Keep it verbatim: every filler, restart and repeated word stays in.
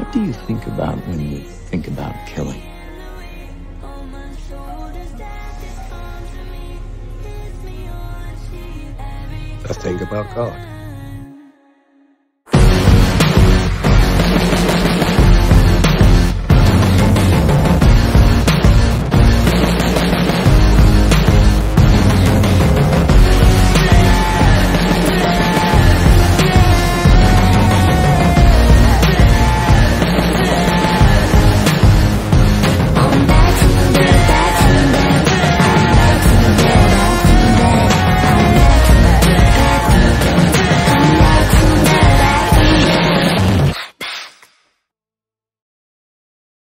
What do you think about when you think about killing? I think about God.